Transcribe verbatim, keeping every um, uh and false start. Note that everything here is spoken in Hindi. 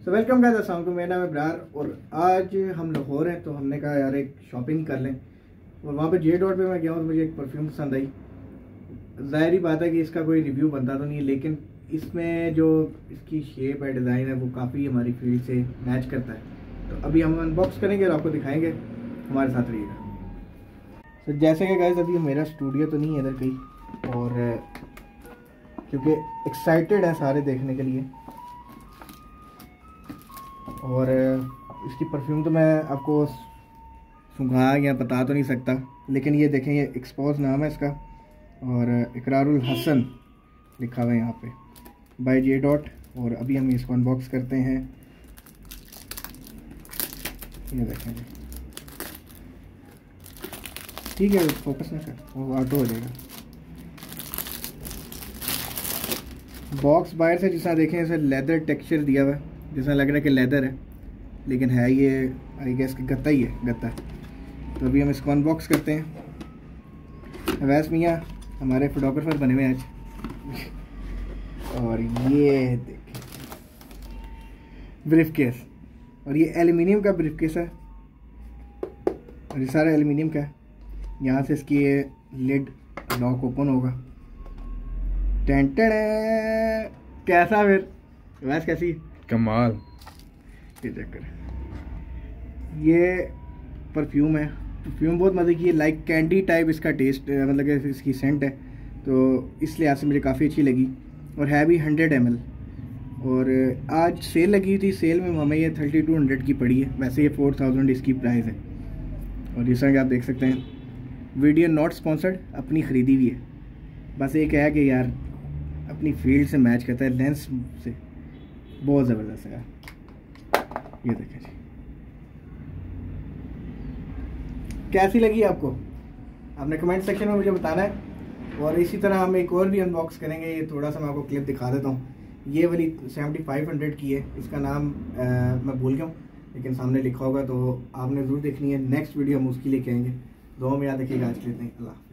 तो वेलकम गाइस, अस्सलाम वालेकुम। मेरा नाम है ब्रार और आज हम लाहौर हैं तो हमने कहा यार एक शॉपिंग कर लें। और वहाँ पे जे डॉट पे मैं गया हूँ, मुझे एक परफ्यूम पसंद आई। ज़ाहिर ही बात है कि इसका कोई रिव्यू बनता तो नहीं है, लेकिन इसमें जो इसकी शेप है, डिज़ाइन है, वो काफ़ी हमारी फील्ड से मैच करता है। तो अभी हम अनबॉक्स करेंगे और आपको दिखाएंगे, हमारे साथ रहिएगा। तो जैसे कि गाइस अभी मेरा स्टूडियो तो नहीं है इधर कहीं, और क्योंकि एक्साइटेड है सारे देखने के लिए। और इसकी परफ्यूम तो मैं आपको सुंघा या बता तो नहीं सकता, लेकिन ये देखें, ये एक्सपोज नाम है इसका और इकरारुल हसन लिखा हुआ है यहाँ पे बाय जे डॉट। और अभी हम इसको अनबॉक्स करते हैं। ये देखें जी, ठीक है, फोकस ना कर, वो ऑटो हो जाएगा। बॉक्स बाहर से जिस देखें इसे लेदर टेक्सचर दिया हुआ है, जैसा लग रहा है कि लेदर है, लेकिन है ये आई गेस कि गत्ता ही है, गत्ता। तो अभी हम इसको अनबॉक्स करते हैं। अवैस मियाँ हमारे फोटोग्राफर बने हुए हैं आज। और ये देखिए ब्रीफ केस, और ये एल्युमिनियम का ब्रीफ केस है, और ये सारा एल्युमिनियम का है। यहाँ से इसकी ये लिड लॉक ओपन होगा। टेंटेड कैसा फिर वैस कैसी कमाल। ये चक्कर, ये परफ्यूम है। परफ्यूम बहुत मज़े की है, लाइक कैंडी टाइप इसका टेस्ट, मतलब कि इसकी सेंट है, तो इस लिहाज से मुझे काफ़ी अच्छी लगी। और है भी हंड्रेड एम एल। और आज सेल लगी थी, सेल में हमें ये थर्टी टू हंड्रेड की पड़ी है। वैसे ये फोर थाउजेंड इसकी प्राइस है। और जैसा कि आप देख सकते हैं, वीडियो नॉट स्पॉन्सर्ड, अपनी ख़रीदी हुई है। बस एक है कि यार अपनी फील्ड से मैच करता है, लेंस से बहुत ज़बरदस्त है। ये देखें जी, कैसी लगी आपको, आपने कमेंट सेक्शन में मुझे बताना है। और इसी तरह हम एक और भी अनबॉक्स करेंगे। ये थोड़ा सा मैं आपको क्लिप दिखा देता हूँ। ये वाली सेवेंटी फाइव हंड्रेड की है, इसका नाम आ, मैं भूल गया हूँ, लेकिन सामने लिखा होगा, तो आपने ज़रूर देखनी है। नेक्स्ट वीडियो हम उसकी लेके आएंगे। दो में याद रखिएगा। आज के लिए नहीं, अल्लाह।